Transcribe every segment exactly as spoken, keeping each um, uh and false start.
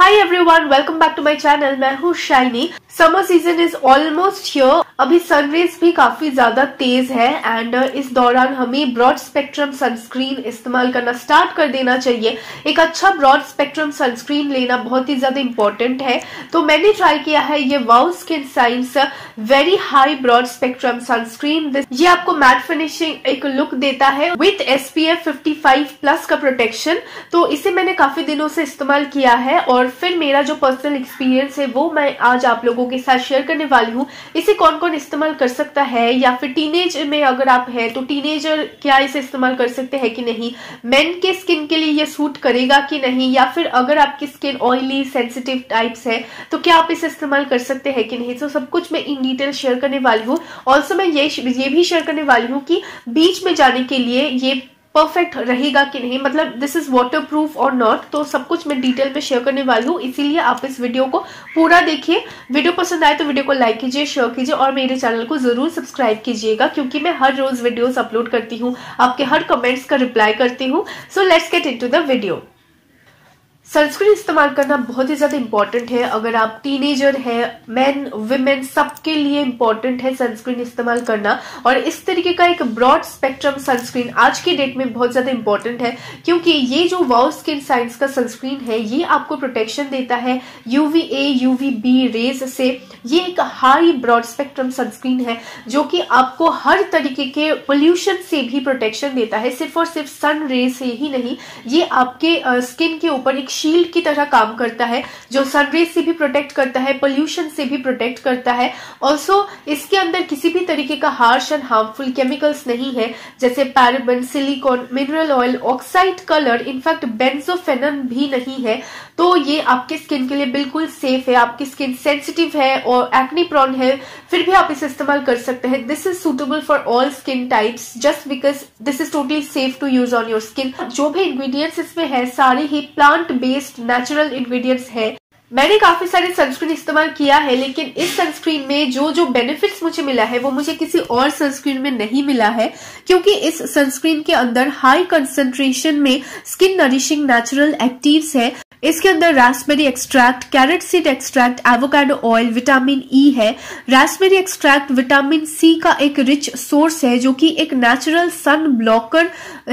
Hi everyone, welcome back to my channel. मैं हूँ Shiny. Summer season is almost here. अभी sunrays भी काफी ज्यादा तेज है एंड इस दौरान हमें ब्रॉड स्पेक्ट्रम सनस्क्रीन इस्तेमाल करना स्टार्ट कर देना चाहिए। एक अच्छा ब्रॉड स्पेक्ट्रम सनस्क्रीन लेना बहुत ही ज्यादा इंपॉर्टेंट है। तो मैंने ट्राई किया है ये Wow Skin Science very high broad spectrum sunscreen. ये आपको मैट फिनिशिंग एक लुक देता है with S P F fifty five plus का प्रोटेक्शन। तो इसे मैंने काफी दिनों से इस्तेमाल किया है और फिर मेरा जो पर्सनल एक्सपीरियंस है वो मैं आज आप लोगों के साथ शेयर करने वाली हूँ। इसे कौन कौन इस्तेमाल कर सकता है, या फिर टीनेज में अगर आप हैं तो टीनेजर क्या इसे इस्तेमाल कर सकते हैं कि नहीं, मेन के स्किन के लिए ये सूट करेगा कि नहीं, या फिर अगर आपकी स्किन ऑयली सेंसिटिव टाइप्स है तो क्या आप इसे इस्तेमाल कर सकते हैं कि नहीं। तो सब कुछ मैं इन डिटेल शेयर करने वाली हूँ। ऑल्सो मैं ये ये भी शेयर करने वाली हूँ कि बीच में जाने के लिए ये परफेक्ट रहेगा कि नहीं, मतलब दिस इज वाटर प्रूफ और नॉट। तो सब कुछ मैं डिटेल में शेयर करने वाली हूँ, इसीलिए आप इस वीडियो को पूरा देखिए। वीडियो पसंद आए तो वीडियो को लाइक कीजिए, शेयर कीजिए और मेरे चैनल को जरूर सब्सक्राइब कीजिएगा, क्योंकि मैं हर रोज वीडियोस अपलोड करती हूँ, आपके हर कमेंट्स का रिप्लाई करती हूँ। So let's get into the video. Sunscreen इस्तेमाल करना बहुत ही ज्यादा इंपॉर्टेंट है। अगर आप टीनेजर है, मेन विमेन सबके लिए इंपॉर्टेंट है सनस्क्रीन इस्तेमाल करना। और इस तरीके का एक ब्रॉड स्पेक्ट्रम सनस्क्रीन आज की डेट में बहुत ज्यादा इंपॉर्टेंट है, क्योंकि ये जो वाओ स्किन साइंस का सनस्क्रीन है ये आपको प्रोटेक्शन देता है UV A UV B rays से। ये एक हाई ब्रॉड स्पेक्ट्रम सनस्क्रीन है जो कि आपको हर तरीके के पोल्यूशन से भी प्रोटेक्शन देता है। सिर्फ और सिर्फ सन रे से ही नहीं, ये आपके स्किन के ऊपर एक शील्ड की तरह काम करता है जो सनरेज से भी प्रोटेक्ट करता है, पोल्यूशन से भी प्रोटेक्ट करता है। ऑल्सो इसके अंदर किसी भी तरीके का हार्श एंड हार्मफुल केमिकल्स नहीं है, जैसे paraben, silicone, mineral oil, oxide colour, in fact benzophenone भी नहीं है। तो ये आपके स्किन के लिए बिल्कुल सेफ है। आपकी स्किन सेंसिटिव है और एक्ने प्रोन है, फिर भी आप इसे इस्तेमाल कर सकते हैं। This is suitable for all skin types just because this is totally safe to use on your skin. जो भी इंग्रेडिएंट्स इसमें है सारे ही प्लांट बेस्ड नेचुरल इंग्रेडिएंट्स है। मैंने काफी सारे सनस्क्रीन इस्तेमाल किया है, लेकिन इस सनस्क्रीन में जो जो बेनिफिट्स मुझे मिला है वो मुझे किसी और सनस्क्रीन में नहीं मिला है, क्योंकि इस सनस्क्रीन के अंदर हाई कंसंट्रेशन में स्किन नरिशिंग नेचुरल एक्टिव्स है। इसके अंदर raspberry extract, carrot seed extract, avocado oil, vitamin E है। रास्पबेरी एक्सट्रैक्ट विटामिन सी का एक रिच सोर्स है जो कि एक नेचुरल सन ब्लॉकर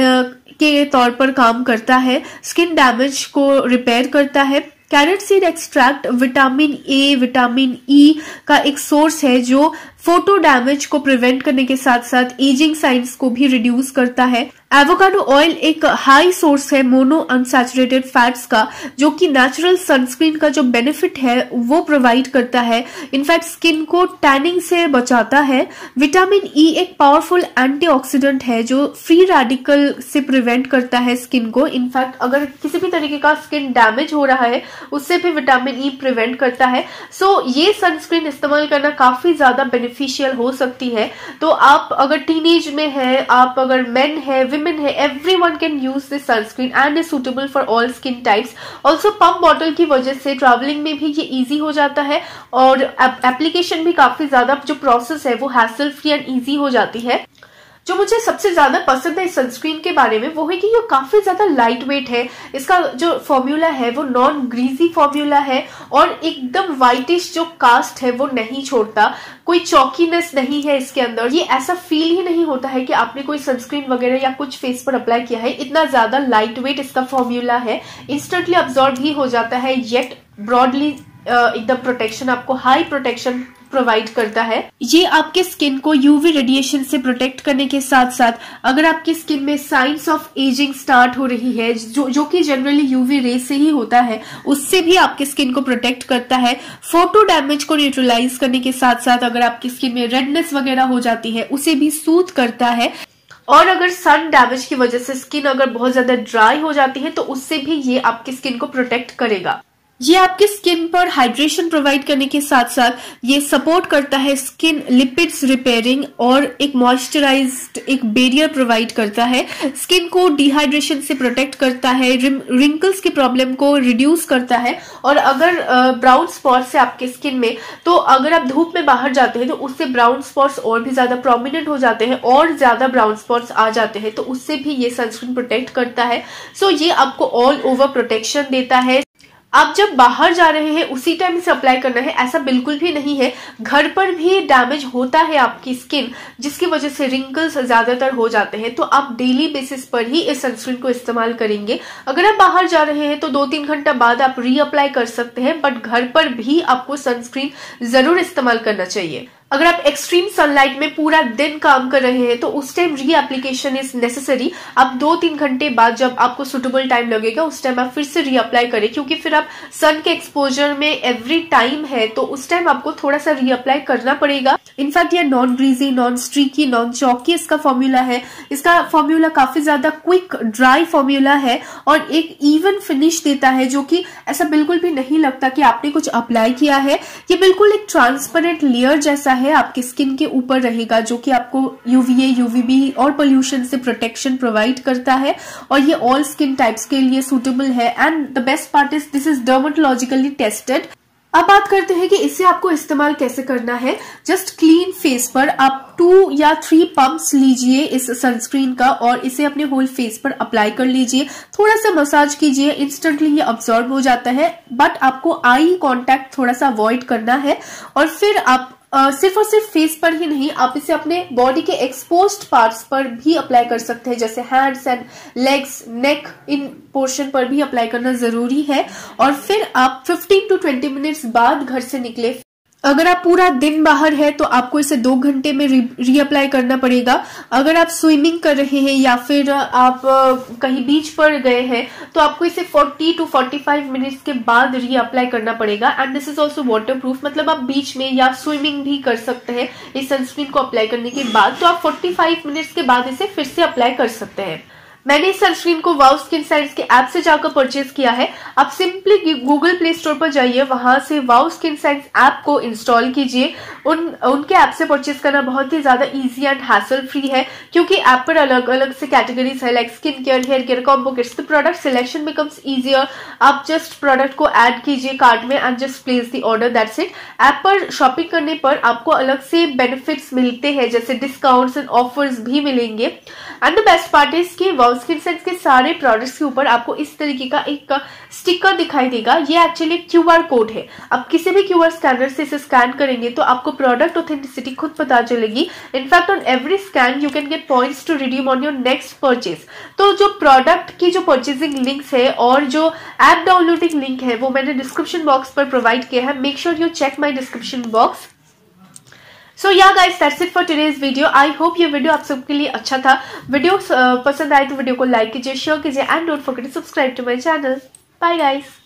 के तौर पर काम करता है, स्किन डैमेज को रिपेयर करता है। Carrot seed extract vitamin A, vitamin E का एक सोर्स है जो फोटो डैमेज को प्रिवेंट करने के साथ साथ एजिंग साइंस को भी रिड्यूस करता है। एवोकाडो ऑयल एक हाई सोर्स है मोनो अनसैचुरेटेड फैट्स का, जो कि नेचुरल सनस्क्रीन का जो बेनिफिट है वो प्रोवाइड करता है। इनफैक्ट स्किन को टैनिंग से बचाता है। विटामिन ई एक पावरफुल एंटीऑक्सीडेंट है जो फ्री रेडिकल से प्रिवेंट करता है स्किन को। इनफैक्ट अगर किसी भी तरीके का स्किन डैमेज हो रहा है उससे भी विटामिन ई प्रिवेंट करता है। सो so, ये सनस्क्रीन इस्तेमाल करना काफी ज्यादा बेनिफिशियल हो सकती है। तो आप अगर टीनेज में है, आप अगर मेन है, विमेन है, everyone can use this sunscreen and is suitable for all skin types. Also pump bottle की वजह से ट्रैवलिंग में भी ये इजी हो जाता है और एप्लीकेशन भी काफी ज्यादा जो प्रोसेस है वो हैसल फ्री एंड इजी हो जाती है। जो मुझे सबसे ज्यादा पसंद है इस सनस्क्रीन के बारे में वो है कि ये काफी ज्यादा लाइट वेट है। इसका जो फॉर्मूला है वो नॉन ग्रीजी फॉर्मूला है और एकदम व्हाइटिश जो कास्ट है वो नहीं छोड़ता। कोई चौकीनेस नहीं है इसके अंदर। ये ऐसा फील ही नहीं होता है कि आपने कोई सनस्क्रीन वगैरह या कुछ फेस पर अप्लाई किया है। इतना ज्यादा लाइट वेट इसका फॉर्मूला है, इंस्टेंटली अब्सॉर्ब भी हो जाता है, येट ब्रॉडली एकदम प्रोटेक्शन, आपको हाई प्रोटेक्शन प्रोवाइड करता है। ये आपके स्किन को यूवी रेडिएशन से प्रोटेक्ट करने के साथ साथ अगर आपकी स्किन में साइंस ऑफ एजिंग स्टार्ट हो रही है, जो जो कि जनरली यूवी रे से ही होता है, उससे भी आपके स्किन को प्रोटेक्ट करता है। फोटो डैमेज को न्यूट्रलाइज करने के साथ साथ अगर आपकी स्किन में रेडनेस वगैरह हो जाती है उसे भी सूद करता है। और अगर सन डैमेज की वजह से स्किन अगर बहुत ज्यादा ड्राई हो जाती है तो उससे भी ये आपकी स्किन को प्रोटेक्ट करेगा। ये आपके स्किन पर हाइड्रेशन प्रोवाइड करने के साथ साथ ये सपोर्ट करता है स्किन लिपिड्स रिपेयरिंग और एक मॉइस्चराइज्ड एक बैरियर प्रोवाइड करता है। स्किन को डिहाइड्रेशन से प्रोटेक्ट करता है, रिंकल्स की प्रॉब्लम को रिड्यूस करता है। और अगर ब्राउन स्पॉट्स है आपके स्किन में तो अगर आप धूप में बाहर जाते हैं तो उससे ब्राउन स्पॉट्स और भी ज्यादा प्रोमिनेंट हो जाते हैं और ज्यादा ब्राउन स्पॉट्स आ जाते हैं, तो उससे भी ये सनस्क्रीन प्रोटेक्ट करता है। सो so, ये आपको ऑल ओवर प्रोटेक्शन देता है। आप जब बाहर जा रहे हैं उसी टाइम इसे अप्लाई करना है, ऐसा बिल्कुल भी नहीं है। घर पर भी डैमेज होता है आपकी स्किन, जिसकी वजह से रिंकल्स ज्यादातर हो जाते हैं। तो आप डेली बेसिस पर ही इस सनस्क्रीन को इस्तेमाल करेंगे। अगर आप बाहर जा रहे हैं तो दो तीन घंटा बाद आप रीअप्लाई कर सकते हैं, बट घर पर भी आपको सनस्क्रीन जरूर इस्तेमाल करना चाहिए। अगर आप एक्सट्रीम सनलाइट में पूरा दिन काम कर रहे हैं तो उस टाइम री एप्लीकेशन इज नेसेसरी। आप दो तीन घंटे बाद जब आपको सुटेबल टाइम लगेगा उस टाइम आप फिर से रीअप्लाई करें, क्योंकि फिर आप सन के एक्सपोजर में एवरी टाइम है तो उस टाइम आपको थोड़ा सा रीअप्लाई करना पड़ेगा। इनफैक्ट ये non greasy, non streaky, non chalky इसका फॉर्मूला है। इसका फॉर्मूला काफी ज्यादा क्विक ड्राई फॉर्मूला है और एक इवन फिनिश देता है, जो कि ऐसा बिल्कुल भी नहीं लगता कि आपने कुछ अप्लाई किया है। ये बिल्कुल एक ट्रांसपेरेंट लेयर जैसा है आपकी स्किन के ऊपर रहेगा, जो कि आपको यूवीए, यूवीबी और पोल्यूशन से प्रोटेक्शन प्रोवाइड करता है और ये ऑल स्किन टाइप्स के लिए सूटेबल है। And the best part is this is dermatologically tested. अब बात करते हैं कि इसे आपको इस्तेमाल कैसे करना है। जस्ट क्लीन फेस पर आप टू या थ्री पंप्स लीजिए इस सनस्क्रीन का और इसे अपने होल फेस पर अप्लाई कर लीजिए। थोड़ा सा मसाज कीजिए, इंस्टेंटली ये अब्सॉर्ब हो जाता है, बट आपको आई कांटेक्ट थोड़ा सा अवॉइड करना है। और फिर आप Uh, सिर्फ और सिर्फ फेस पर ही नहीं, आप इसे अपने बॉडी के एक्सपोज्ड पार्ट्स पर भी अप्लाई कर सकते हैं, जैसे हैंड्स एंड लेग्स, नेक, इन पोर्शन पर भी अप्लाई करना जरूरी है। और फिर आप फिफ्टीन टू ट्वेंटी मिनट्स बाद घर से निकले। अगर आप पूरा दिन बाहर है तो आपको इसे दो घंटे में री, रीअप्लाई करना पड़ेगा। अगर आप स्विमिंग कर रहे हैं या फिर आप कहीं बीच पर गए हैं तो आपको इसे forty two forty five minutes के बाद रीअप्लाई करना पड़ेगा। And this is also waterproof, मतलब आप बीच में या स्विमिंग भी कर सकते हैं इस सनस्क्रीन को अप्लाई करने के बाद। तो आप फोर्टी फाइव मिनट्स के बाद इसे फिर से अप्लाई कर सकते हैं। मैंने इस सनस्क्रीन को वाव स्किन साइंस के ऐप से जाकर परचेज किया है। आप सिंपली गूगल प्ले स्टोर पर जाइए, वहां से वाव स्किन साइंस ऐप को इंस्टॉल कीजिए। उन उनके ऐप से परचेज करना बहुत ही ज्यादा इजी एंड हैसल फ्री है, क्योंकि ऐप पर अलग अलग से कैटेगरीज है, like skin care, hair care, combo kits. The product selection becomes easier. आप जस्ट प्रोडक्ट को ऐड कीजिए कार्ट में and just place the order, that's it. App पर शॉपिंग करने पर आपको अलग से बेनिफिट्स मिलते हैं, जैसे डिस्काउंट्स एंड ऑफर्स भी मिलेंगे। And the best part is कि वाव स्किन साइंस के सारे प्रोडक्ट्स के ऊपर आपको इस तरीके का एक स्टिकर दिखाई देगा। ये एक्चुअली क्यूआर कोड है। आप किसी भी क्यूआर स्कैनर से इसे स्कैन करेंगे तो आपको प्रोडक्ट ऑथेंटिसिटी खुद पता चलेगी। In fact on every scan you can get points to redeem on your next purchase. तो जो प्रोडक्ट की जो परचेजिंग लिंक्स है और जो ऐप डाउनलोडिंग लिंक है वो मैंने डिस्क्रिप्शन बॉक्स पर प्रोवाइड किया है। Make sure you check my description box. So yeah guys, that's it for today's video. I hope ये वीडियो आप सबके लिए अच्छा था। वीडियो uh, पसंद आए तो वीडियो को लाइक कीजिए, शेयर कीजिए and don't forget to subscribe to my channel. Bye guys.